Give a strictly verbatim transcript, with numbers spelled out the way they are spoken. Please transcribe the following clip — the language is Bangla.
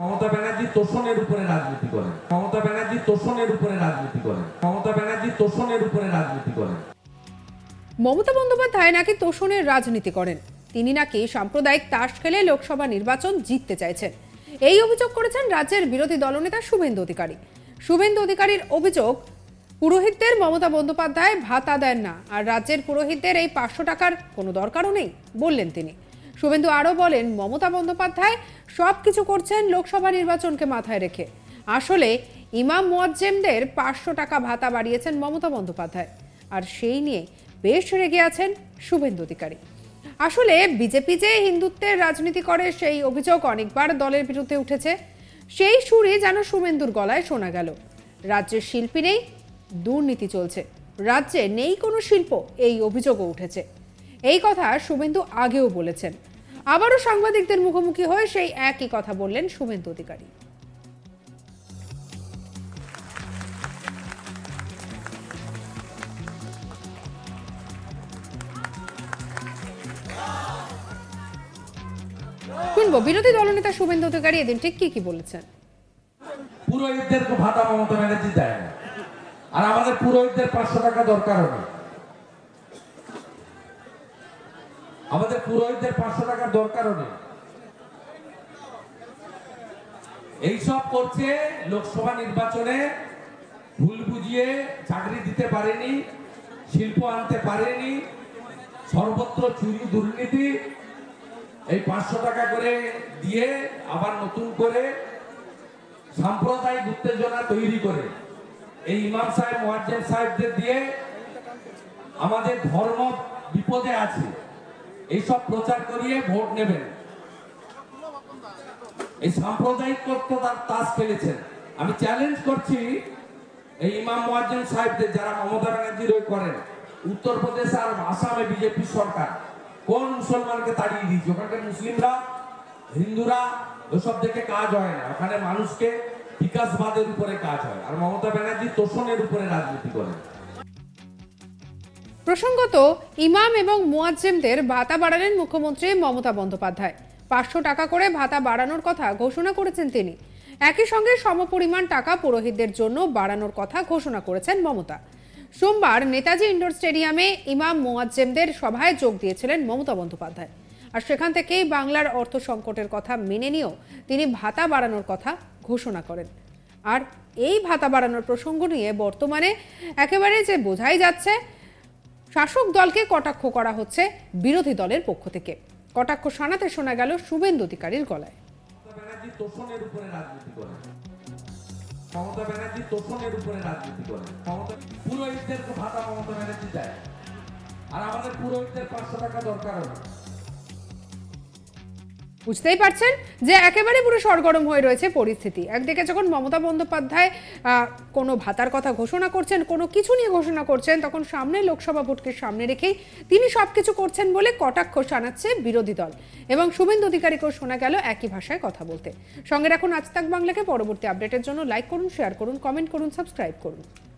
মমতা ব্যানার্জি তোষণের উপরে রাজনীতি করেন মমতা ব্যানার্জি তোষণের উপরে রাজনীতি করেন মমতা ব্যানার্জি তোষণের উপরে রাজনীতি করেন মমতা বন্দ্যোপাধ্যায় নাকি তোষণের রাজনীতি করেন। তিনি নাকি সাম্প্রদায়িক তাস খেলে লোকসভা নির্বাচন জিততে চাইছেন। এই অভিযোগ করেছেন রাজ্যের বিরোধী দলনেতা শুভেন্দু অধিকারী। শুভেন্দু অধিকারীর অভিযোগ, পুরোহিতদের মমতা বন্দ্যোপাধ্যায় ভাতা দেন না, আর রাজ্যের পুরোহিতদের এই পাঁচশো টাকার কোনো দরকারও নেই বললেন তিনি। শুভেন্দু আরও বলেন, মমতা বন্দ্যোপাধ্যায় সব কিছু করছেন লোকসভা নির্বাচনকে মাথায় রেখে। আসলে ইমাম মুয়াজ্জেমদের পাঁচশো টাকা ভাতা বাড়িয়েছেন মমতা বন্দ্যোপাধ্যায়, আর সেই নিয়ে বেশ রেগে আছেন শুভেন্দু অধিকারী। আসলে বিজেপি যে হিন্দুত্বের রাজনীতি করে সেই অভিযোগ অনেকবার দলের বিরুদ্ধে উঠেছে। সেই সুরে যেন শুভেন্দুর গলায় শোনা গেল। রাজ্যের শিল্পী নেই, দুর্নীতি চলছে, রাজ্যে নেই কোনো শিল্প, এই অভিযোগও উঠেছে। এই কথা শুভেন্দু আগেও বলেছেন। আবারও সাংবাদিকদের মুখোমুখি হয়ে সেই একই কথা বললেন শুভেন্দু অধিকারী। শুনবো বিরোধী দলনেতা শুভেন্দু অধিকারী এদিন ঠিক কি কি বলেছেন। পুরোহিতদেরকে ভাতা মমতা ব্যানার্জি দেয় না, আর আমাদের পুরোহিতদের পাঁচশো টাকা দরকারও নেই। আমাদের পুরোহিতদের পাঁচশো টাকার দরকারও নেই। এইসব করছে লোকসভা নির্বাচনে, ভুল বুঝিয়ে চাকরি দিতে পারেনি, শিল্প আনতে পারেনি, সর্বত্র চুরি দুর্নীতি। এই পাঁচশো টাকা করে দিয়ে আবার নতুন করে সাম্প্রদায়িক উত্তেজনা তৈরি করে এই ইমাম সাহেব মুয়াজ্জেম সাহেবদের দিয়ে আমাদের ধর্ম বিপদে আছে, এইসব প্রচার করিয়ে ভোট নেবেন। এই সাম্প্রদায়িক তার তাস খেলেছেন। আমি চ্যালেঞ্জ করছি এই ইমাম মুয়াজ্জেম সাহেবদের, যারা মমতা ব্যানার্জির ওই করেন। উত্তরপ্রদেশ আর আসামে বিজেপি সরকার কোন মুসলমানকে তাড়িয়ে দিয়েছে? ওখানকার মুসলিমরা, হিন্দুরা ওসব দেখে কাজ হয় না। ওখানে মানুষকে বিকাশবাদের উপরে কাজ হয়, আর মমতা ব্যানার্জি তোষণের উপরে রাজনীতি করেন। প্রসঙ্গত, ইমাম এবং মুয়াজ্জেমদের ভাতা বাড়ালেন মুখ্যমন্ত্রী মমতা বন্দ্যোপাধ্যায়। পাঁচশো টাকা করে ভাতা বাড়ানোর কথা ঘোষণা করেছেন তিনি। একই সঙ্গে সমপরিমাণ টাকা পুরোহিতদের জন্য বাড়ানোর কথা ঘোষণা করেছেন মমতা। সোমবার নেতাজি ইন্ডোর স্টেডিয়ামে ইমাম মুয়াজ্জেমদের সভায় যোগ দিয়েছিলেন মমতা বন্দ্যোপাধ্যায়, আর সেখান থেকেই বাংলার অর্থ সংকটের কথা মেনে নিয়েও তিনি ভাতা বাড়ানোর কথা ঘোষণা করেন। আর এই ভাতা বাড়ানোর প্রসঙ্গ নিয়ে বর্তমানে একেবারে যে বোঝাই যাচ্ছে, শাসক দলকে কটাক্ষ করা হচ্ছে বিরোধী দলের পক্ষ থেকে। কটাক্ষ শোনাতে শোনা গেল শুভেন্দু অধিকারীর গলায়। মমতা ব্যানার্জি তোষণের উপরে রাজনীতি করেন। মমতা পুরোহিতদেরকে ভাতা মমতা ব্যানার্জি দেয়, আর আমাদের পুরোহিতদের পাঁচশো টাকা দরকারও নেই। বুঝতেই পারছেন যে একেবারে পুরো সরগরম হয়ে রয়েছে পরিস্থিতি। একদিকে যখন মমতা বন্দ্যোপাধ্যায় কোনো ভাতার কথা ঘোষণা করছেন, কোনো কিছু নিয়ে ঘোষণা করছেন, তখন সামনে লোকসভা ভোটকে সামনে রেখেই তিনি সবকিছু করছেন বলে কটাক্ষ শানাচ্ছে বিরোধী দল। এবং শুভেন্দু অধিকারীকেও শোনা গেল একই ভাষায় কথা বলতে। সঙ্গে রাখুন আজ তাক বাংলাকে। পরবর্তী আপডেটের জন্য লাইক করুন, শেয়ার করুন, কমেন্ট করুন, সাবস্ক্রাইব করুন।